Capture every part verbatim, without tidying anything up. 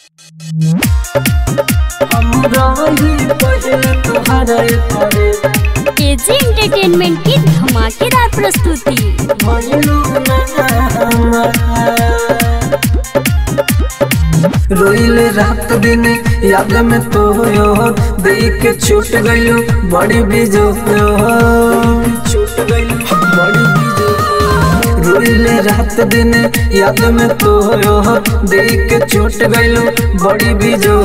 AG entertainment की धमाकेदार प्रस्तुति। रोइले रात दिन याद में तो यो देख के छूट गयो बड़ी बीजो छूट गयो बड़ी बीजो। रोइले रात दिन याद में तो यो देख के छूट गयो बड़ी बीजो।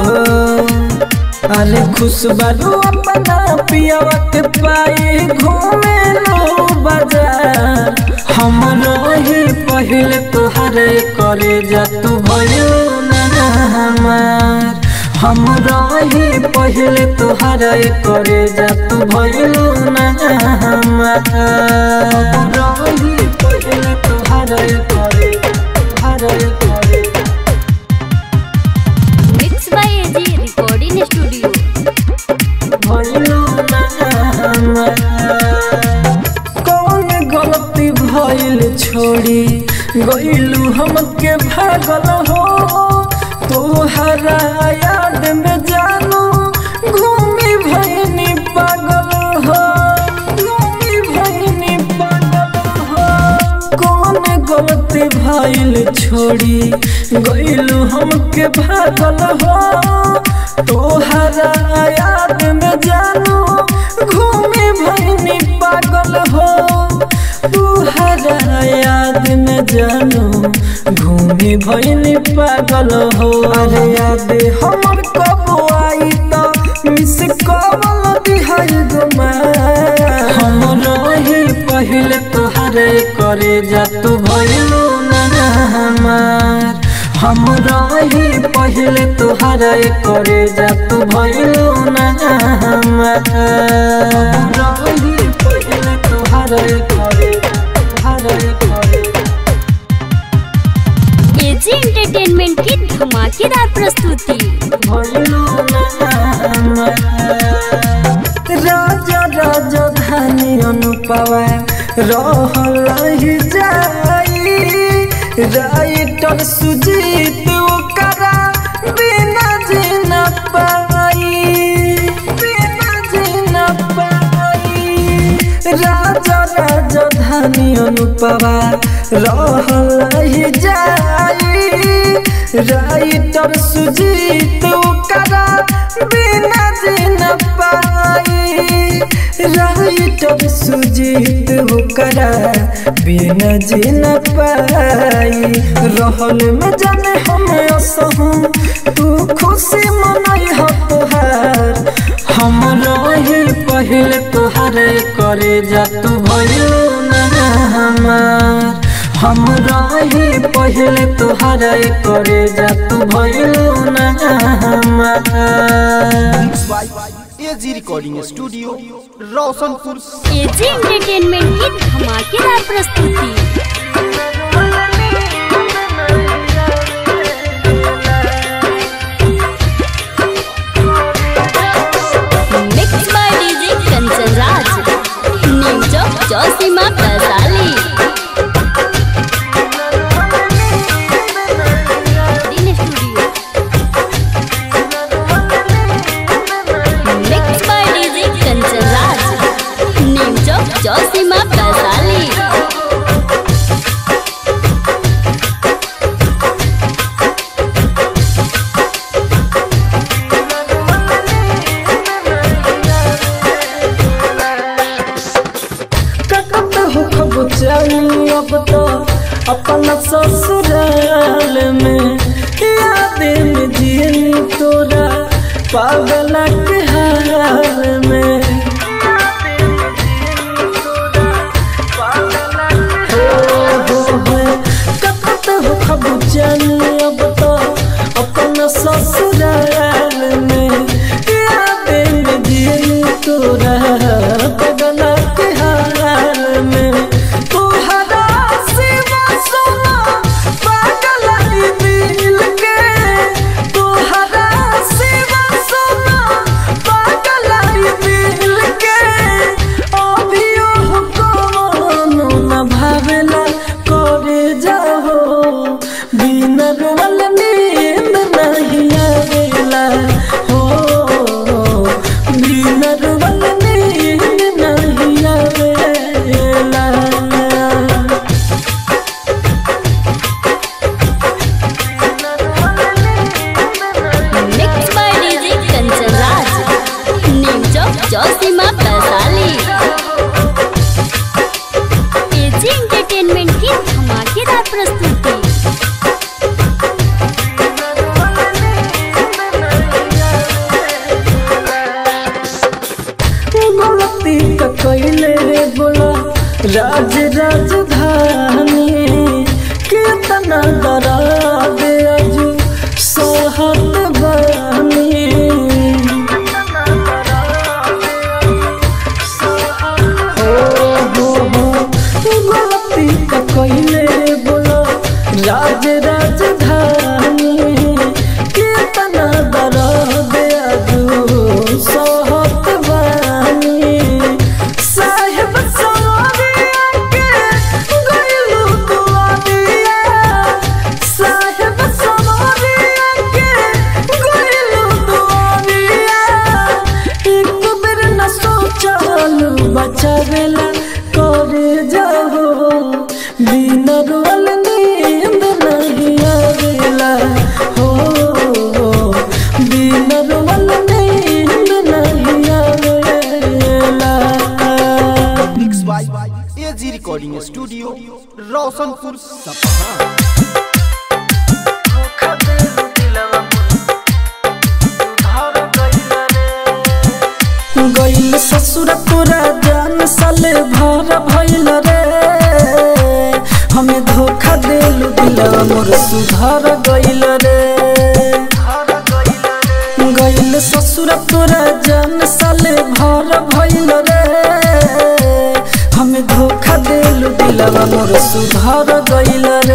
अरे खुश बारू अपना पियावा के पाए घूमे लो बाजार। हम रही पहले तोहरे करे जा तू भयो ना हमार। हम रही पहले तोहरे करे जा तू भयो ना हमार। रही पहले तोहरे करे तोहरे करे। Mix by AG recording studio. कौन गलती भइल छोड़ी गइलू हमके भागल हो। तोहरा याद में जानू घूमी भइनी पागल हो घूमी भइनी पागल हो। कौन गलती भइल छोड़ी गइलू हमके भागल हो। तोहरा याद में जानू घूमे भइनी पागल हो। तोहरा याद में जानू घूमे भइनी पागल हो। अरे याद हमर कब आई तो मिस कॉल दिहाई गुमा। हम रही पहले तोहरे करे जा तू भइलू ना हमार। हम रही पहले तोहरे करे जा तू भइलू ना हमार। रही पहले तोहरे करे तोहरे करे। एजी एंटरटेनमेंट की धमाकेदार प्रस्तुति। भइलू ना हमार। राजा राजधानी अनुपवा रहल ही जाई। राइटर सुजीत ओकरा बिना जीना पाई बिना जीना पाई। राजा राजधानी अनुपवा रहल ही जाई। राइटर सुजीत ओकरा बिना जीना पाई। राइटर सुजीत ओकरा बिना जीना पाई। रहल में जाने हम असहू तू खुशी मनाई हो तोहार। हम रही पहले तोहरे करे जा तू भयो ना हमार। हम रही पहले तोहरे करे जा तू भयो ना हमार। AG recording studio Roshanpur. AG entertainment की धमाकेदार प्रस्तुति। Mix by DJ Kanchan Raj. New Chowk Chausima Vaishali. Chausima Vaishali. ककत हो खब चली अब तो अपना ससुराल में। याद में जियनी तोरा पागल के हाल में। अब तो अपना ससुराल में। याद में जियनी तोरा पागल के हाल में। तोहरा सिवा सोना पागल दिल के। तोहरा सिवा सोना पागल दिल के। अभियो कोनो न भावेला करे जाओ बिना गइल ससुर तोरा जान साले भर भइल रे हमें धोखा देलु दिलवा मोर सुधर गइल रे गइल ससुर तोरा जान साले भर भइल रे हमें धोखा देलु दिलवा मोर सुधर गइल रे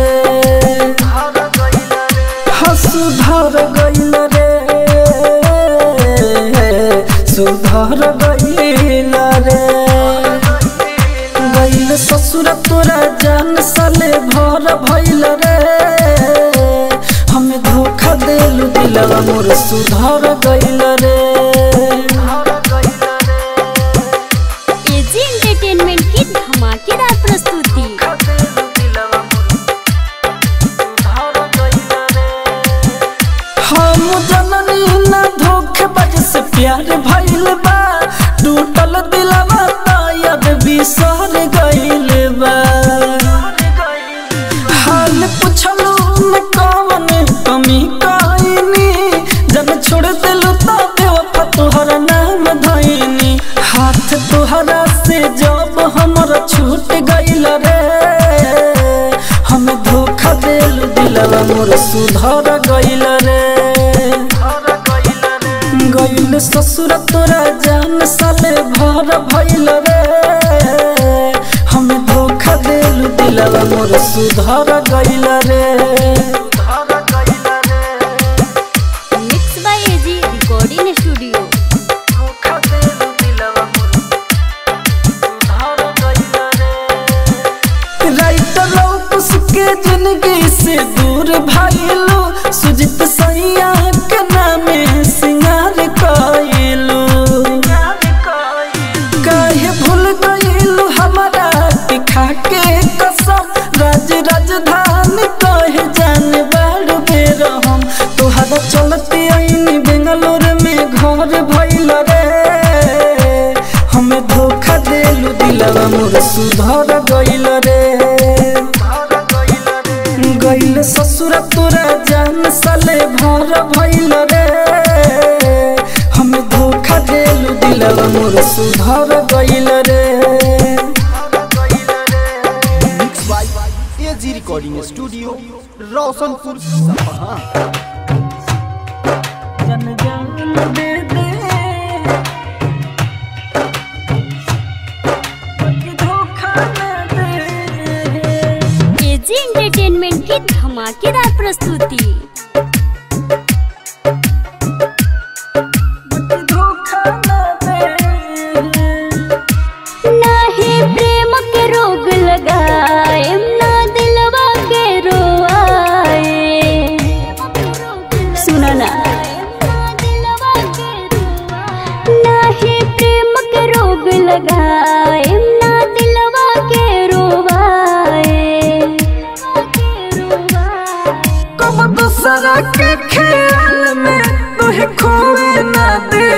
हाँ सुधर गइल रे सुधर गइल रे गइल ससुर तोरा जान साले भर भइल रे हमें धोखा देलु दिलवा मोर सुधर गइल रे एजी एंटरटेनमेंट की धमाकेदार प्रस्तुति। हम जननी ना धोखेबाज से प्यार भइल बा टूटल दिलवा याद बिसर गइल बा हाल पुछलू न कौन कमी कइनी जब छोड़ दिलू त बेवफा तोहर नाम धइनी हाथ तोहरा से जब हमर छूट गइल रे हम धोखा देलू दिलवा मोर सुधर गइल रे गइल ससुर तोरा जान साले भर भइल रे हमें धोखा देलु दिलवा मोर सुधर गइल रे mix by AG recording studio. Writer लौकुस के जिंदगी से दूर भइलू सुजित सैया के नामे सिंगार कइलू काहे भूल गइलू हमरा के खाके कसम राज राजधानी कहे जान बाड़ बेर हम तोहरा चलते आईनी बेंगलोर में घर भइल रे हमें धोखा देलू दिलवा मोर सुधर गइल रे गइल ससुर तोरा जान साले भर भइल रे हमें धोखा देलु दिलवा मोर सुधर गइल रे mix by AG recording studio Roshanpur Sapaha. जन जान दे दे धोखा न दे एजी एंटरटेनमेंट की धमाकेदार प्रस्तुति। धोखा न दे नाही प्रेम के रोग लगाए ना दिलवा के रोआए सुना ना नाही प्रेम के रोग लगाए ना दिलवा के रोवाए कब दूसरा के ख्याल में तुहे खोए ना दे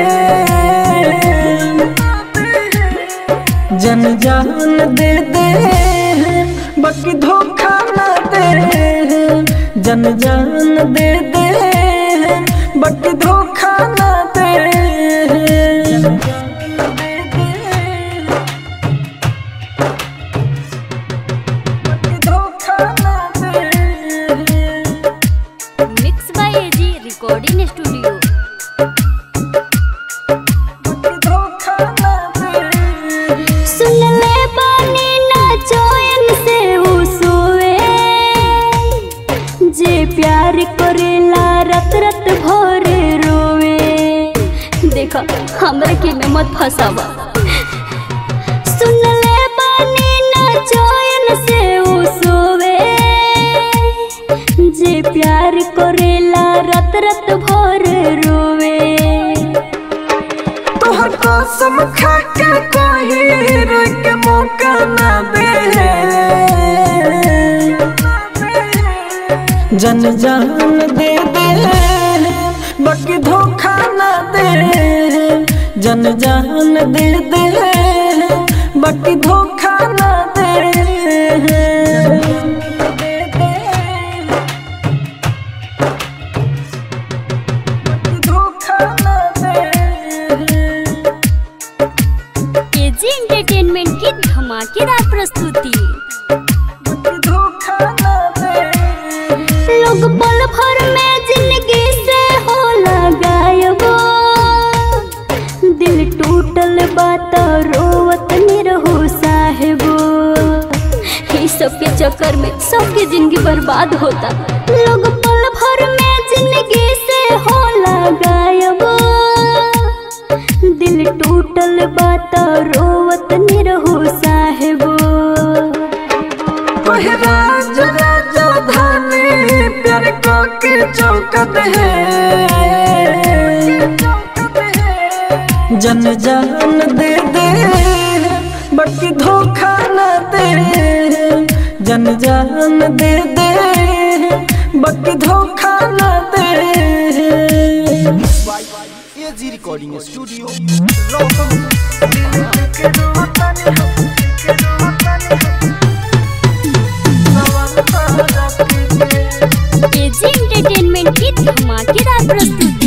जन जान दे दे बाकी धोखा ना दे जन जान दे दे बाकी धोखा ना दे mix by AG recording studio. सुन ले बानी ना चैन से उ सोए जे प्यार करेला रत रत भोर रोवे देखा हमरा के में मत फसावा सुन ले बानी ना चैन से उ सोवे जे प्यार करेला रत रत भोर रोवे तोहर कसम खा के कोई रोक के मौका ना दे जन जान दे दे बाकी धोखा ना दे जन जान दे दे बाकी धोखा ना दे धोखा ना दे धमाकेदार प्रस्तुति। धोखा ना दे लोग पल भर में जिंदगी से होला गायब, दिल टूटल बात रोवत निरहु साहेबो। इस सब के चक्कर में सबकी जिंदगी बर्बाद होता। लोग पल भर में जिंदगी से होला गायब, दिल टूटल बात रोवत निरहु साहेबो। राज राजधानी प्यार को के चौकत है, जन जान दे दे बाकी धोखा न दे, जन जान दे दे बाकी धोखा न दे। AG recording studio Roshan. AG entertainment की धमाकेदार प्रस्तुति।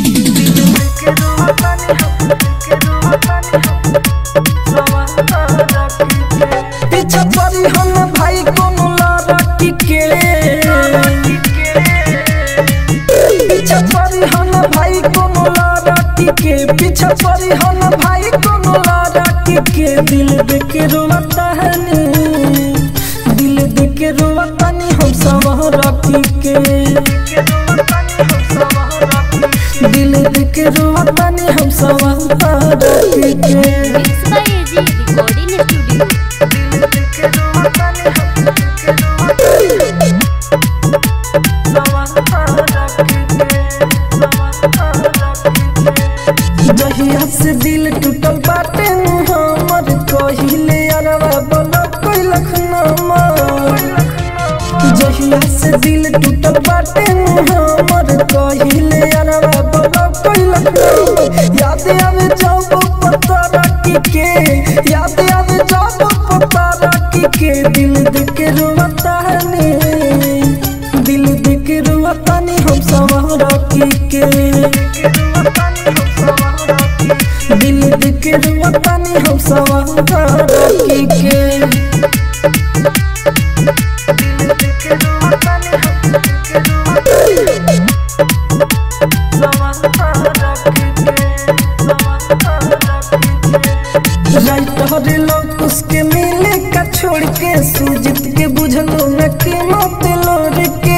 पीछा पड़ी हम भाई कोनो लड़की के, पीछा पड़ी हम भाई कोनो लड़की के, पीछा पड़ी हम भाई कोनो लड़की के। दिल देख रोता है नी, दिल देख रोता नी हम सब रखी के, दिल देख रोता नी हम सब रखी के। AG recording studio. जहिया से दिल टूटल बाटे हमर, कहिले अरवा बोला कोई लखनमा। जहिया से दिल टूटल बाटे हमर, कहिले अरवा बोला कोई लखनमा। याद आवे जब पता रखी के, याद आवे जब पता रखी के। दिल देख रोता है नी, दिल देख रोता नी हम सब रखी के, दिल देख रोता नी हम सब रखी के। राइटर लोग उसके मिले का छोड़ के, सूजित के बुझलो न के मत लोर के।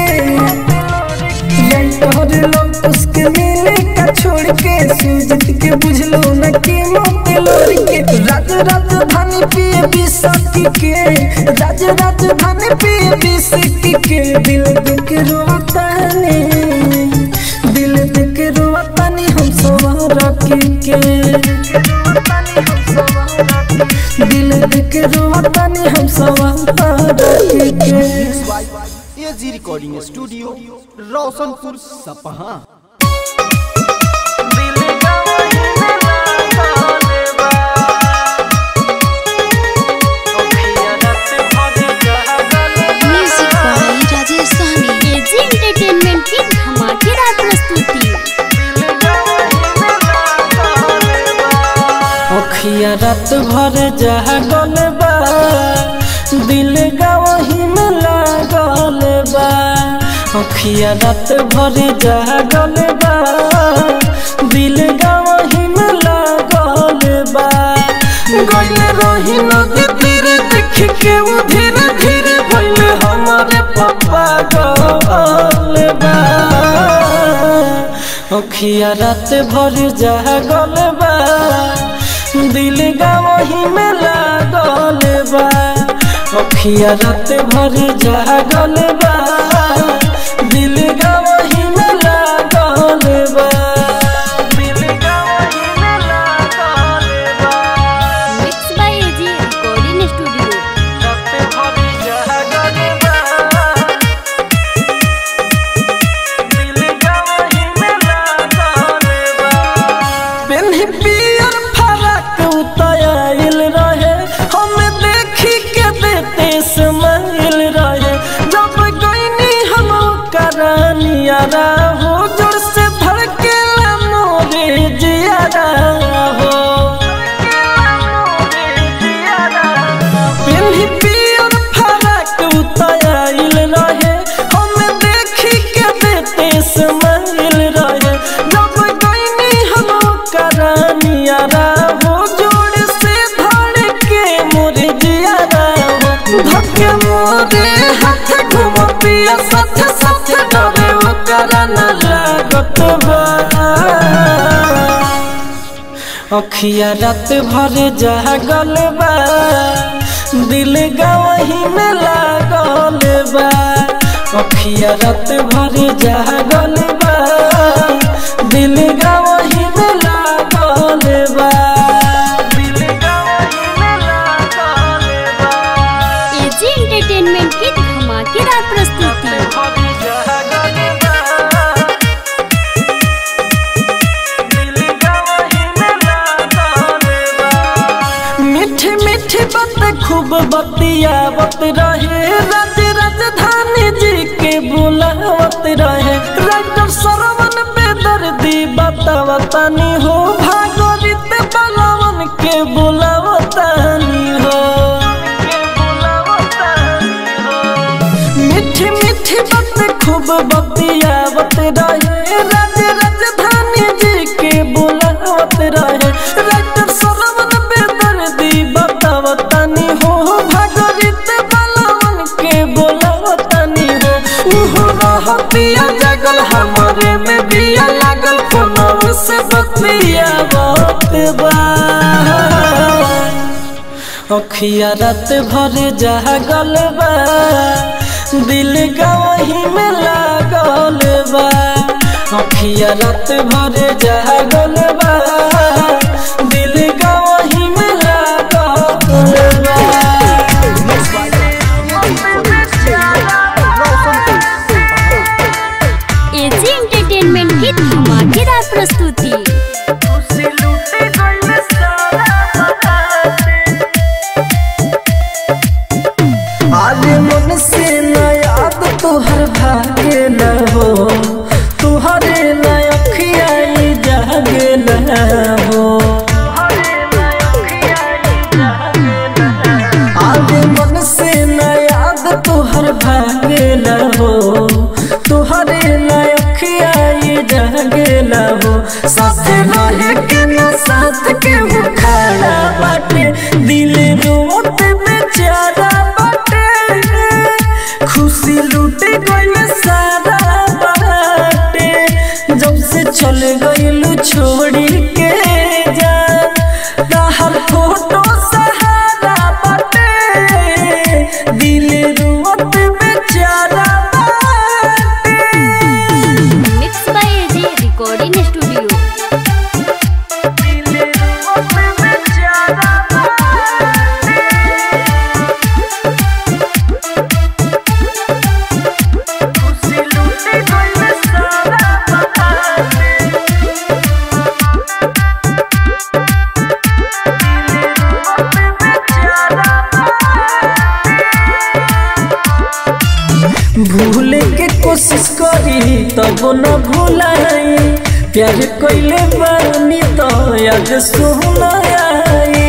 राइटर लोग उसके मिले का छोड़ के, सूजित के बुझलो न के मत लोर के। राज राजधानी पिए बिसकी के, राज राजधानी पिए बिसकी के। दिल देख रोता ने, दिल देख रोता नी हम सब रखी के, दिल देख रोता नी हम सब रखी के। AG recording studio Roshanpur Sapaha. Music by Rajesh Sahni. AG entertainment की धमाकेदार प्रस्तुति। अखिया रात भर जागल बा, दिल गावही में लागल बा। अखिया रात भर जागल बा, दिल गावही में लागल बा। गइल रही नदी तीरे देख के वो धीरे धीरे भइल हमारे पापा गल बा। अखिया रात भर जागल बा, दिल गावही में लागल बा। अखिया रात भर जागल बा, दिल गावही में लागल बा, दिल गावही में लागल बा। Mix by AG recording studio. रात भर जागल बा, दिल गावही में लागल बा। पेन्ही पियर फराक उतायल रहे, हम देखी के देते स्माइल रहे। जब गईनी हम करानी लागत बा अखिया रात भर जागल बा दिल गवही में लागल बा अखिया रात भर जागल बा दिल गवही में लागल बा दिल गवही में लागल बा एजी एंटरटेनमेंट की धमाकेदार प्रस्तुति। खूब बतियावत रहे राज राजधानी जी के बुलावत रहे राइटर सरवन बेदर्दी बतावतानी हो भागोरित बलवन के बुलावतानी हो मीठी मीठी बात खूब बतियावत रहे राज राजधानी जी के बुलावत रहे राइटर सरवन बेदर्दी बतावतानी हो भागोरित बलवन के बोलावतानी हो उहो रहतिया जगल हमारे में बिया लागल फोनव से बतियावत बा अखिया रात भर जागल बा दिल गवही में लागल बा अखिया रात भर जागल बा दिल गवही में लागल बा एजी एंटरटेनमेंट की धमाकेदार प्रस्तुति। आज मन से न याद तुहर भागे न हो तुहरे न अखिया जागे न हो आज मन से न याद तुहर भागे न हो तुहरे न अखिया जागे न हो साथ रहे के न साथ के वो खड़ा बाटे दिल रोत बेचारा खुशी लूटे गई सारा बाटे जब से चल गईलू छोड़ी के जा हर फोटो सहारा बाटे दिल रोत बेचारा बाटे mix by AG recording studio. दिल रोत बेचारा भूले के कोशिश करी तब न भूलाई प्यार कइले बानी तो याद सुनाई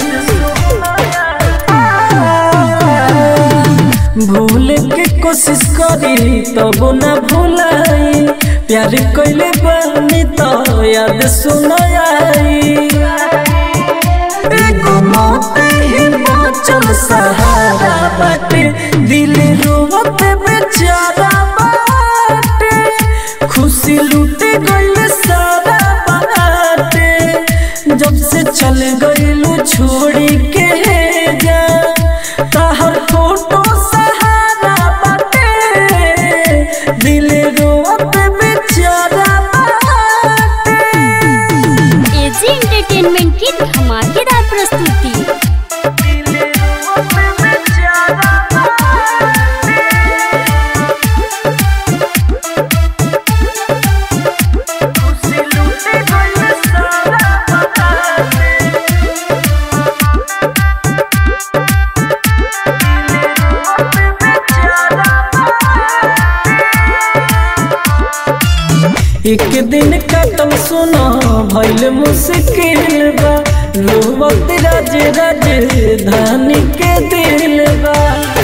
भूले के कोशिश करी तब न भूलाई प्यार कइले बानी तो याद सुनाई एगो मौत ही चल सहारा बाटे दिल रोवत बेचारा बाटे खुशी लूटे गइल सारा बाटे जब से चल गइलू छोड़ी के जा ताहर फोटो सहारा बाटे दिल रोवत बेचारा बाटे एजी एंटरटेनमेंट की धमाकेदार प्रस्तुति। एक दिन कटम सुना भइल मुश्किल बा रोवत राज राजधानी के दिल बा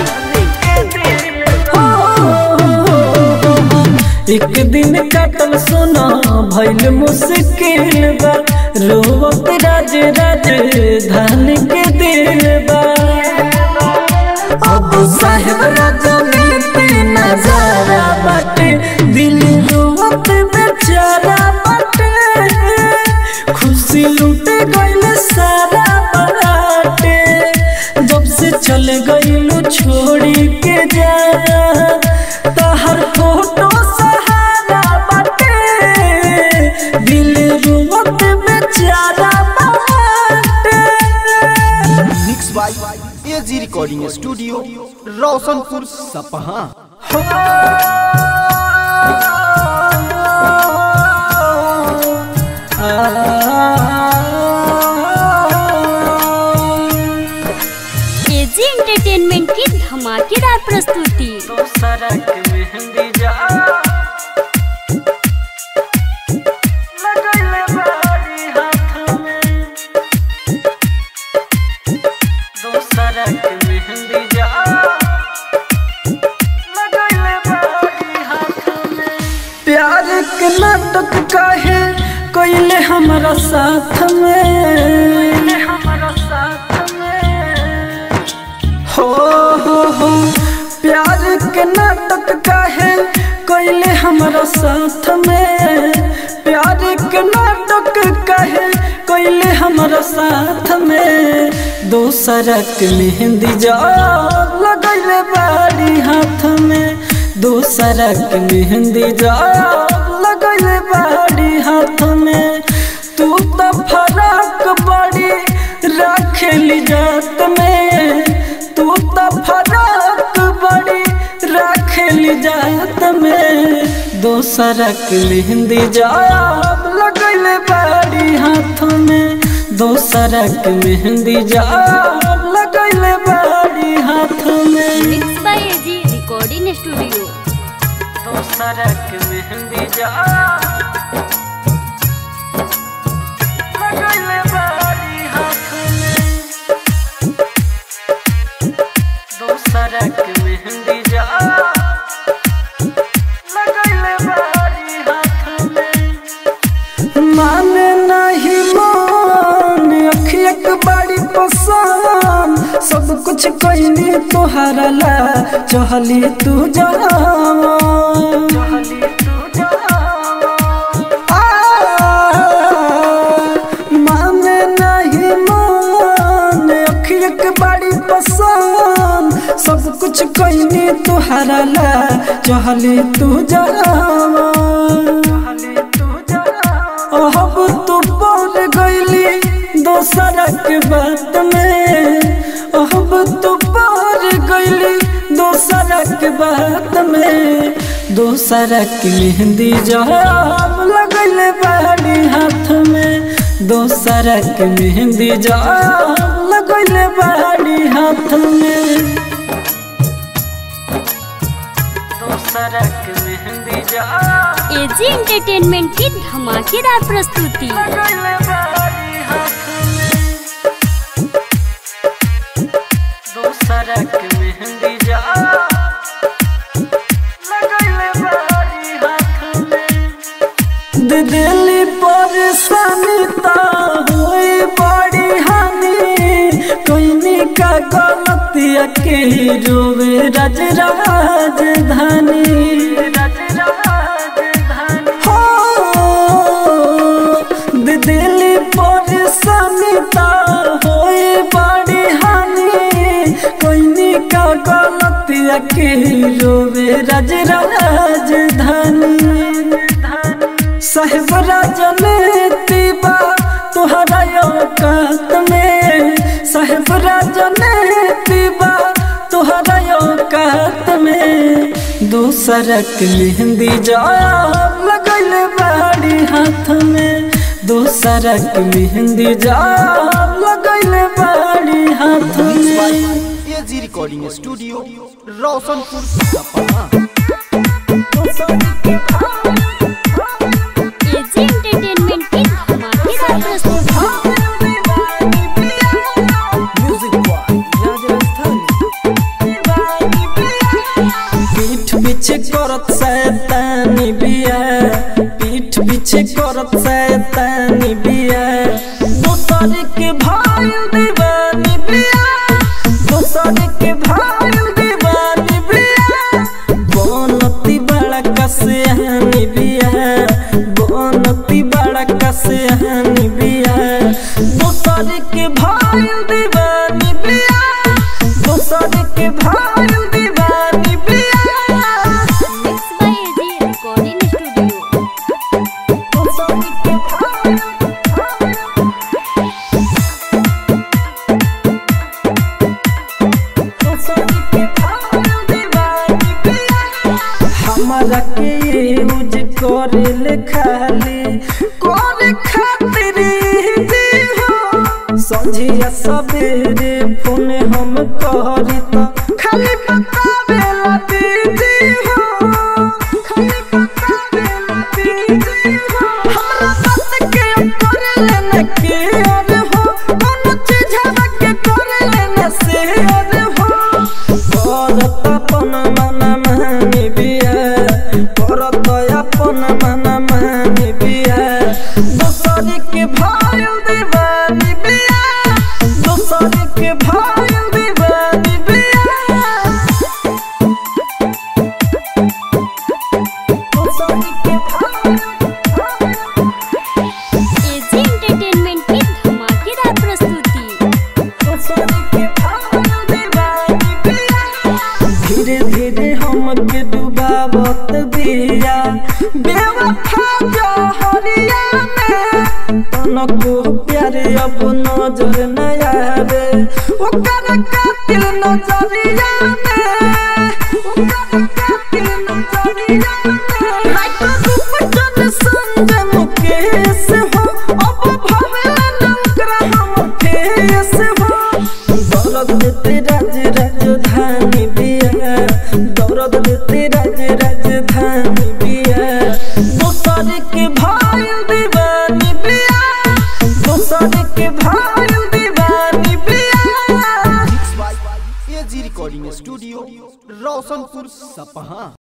एक दिन कटम सुना भइल मुश्किल बा रोवत राज राजधानी के दिल बा अब साहेब राजा में नजारा बाटे दिल रोवत बेचारा रिकॉर्डिंग स्टूडियो रोशनपुर सपहा। एजी एंटरटेनमेंट की धमाकेदार प्रस्तुति। प्यार के नाटक काहे कोइले हमारा साथ में, हमारा साथ में हो हो हो प्यार के नाटक काहे कोइले हमारा साथ में, प्यार के नाटक काहे कोइले हमारा साथ में, दोसरा के मेहंदी जा लगैले बाड़ी हाथ में, दोसरा के मेहंदी जा लगैले बाड़ी हाथ में, तू तो फराक बड़ी रखेली जात में, तू तो फराक बड़ी रखेली जात में, दोसरा के मेहंदी जा लगैले बाड़ी हाथ में, दोसरा के मेहंदी जा लगैले बाड़ी हाथ में। Mix by AG recording studio. दोसरा के मेहंदी जा लगैले बाड़ी हाथ में, दोसरा के मेहंदी जा लगैले बाड़ी हाथ में। माने नहीं मान अखिया के बड़ी पसंद, सब कुछ कोइनी तोहरा ला चहली तू जावा, चहली तू जावा माने नहीं मान अखिया के बड़ी पसंद, सब कुछ कोइनी तोहरा ला चहली तू जावा, चहली तू जावा अब तू बोल गईली दोसरा के बात में, अब तू बोल गईली दोसरा के बात में, दोसरा की मेहंदी जब लगैले बाड़ी हाथ में, दोसरा के मेहंदी जब लगैले बाड़ी हाथ में, दोसरा के मेहंदी जब एजी एंटरटेनमेंट की धमाकेदार प्रस्तुति। लगैले बाड़ी हाथ में, दोसरा के मेहंदी जब लगैले बाड़ी हाथ में, दिली परेशानी ता हुई बड़ी हानि, कोइनी का गलतिया के रोवे राज राजधानी, राज राजधानी हो दिली परेशानी ता हुई बड़ी हानि, कोइनी का गलतिया के रोवे राज राजधानी, साहेब राजनीति बा तुहरा औकात में, साहेब राजनीति बा तुहरा औकात में, दोसरा के मेहंदी जब लगैले बाड़ी हाथ में, दोसरा के मेहंदी जब लगैले बाड़ी हाथ में। एजी रिकॉर्डिंग स्टूडियो रोशनपुर सपहा। एजी एंटरटेनमेंट की धमाकेदार प्रस्तुति। पीठ पीछे करत शैतानी बिया, पीठ पीछे करत शैतानी बिया, दोसर के भाई दीवानी बिया, दोसर के भाई दीवानी बिया, बनती बड़ा कसियानी बिया, बनती बड़ा कसियानी बिया, दोसर के भाई दीवानी बिया, दोसर के भाई दीवानी बिया। Mix by AG recording studio. दोसर के भाई हाली कोरे खातिर दी हो संझिया सवेरे फोन हम करी तो खाली बतावेला दीदी हो खाली बतावेला दीदी हो हमरा बात के करे लेना के और हो कोनो चीज हवा के करे लेना से और हो करत अपन मन मानी बिया करत अपन मन मानी बिया दूसरी के भाई दीवानी बिया दूसरी के भाई दीवानी बिया दूसरी के भाई एजी एंटरटेनमेंट की धमाकेदार प्रस्तुति। दूसरी के भाई दीवानी बिया धीरे धीरे हमके डुबावत बिया बेवफा जहरिया में तनको प्यारे अब नजर न आवे ओकर कातिल नजरिया में ओकर कातिल नजरिया में लाइक रूप जन संग मुकेश हो अब भवेला न ओकरा हम फेस हो दर्द देते राज राजधानी बिया दर्द देते राज राजधानी बिया दूसरे के भाई दीवानी बिया दूसरे के भाई दीवानी बिया। एजी रिकॉर्डिंग स्टूडियो रोशनपुर सपहा।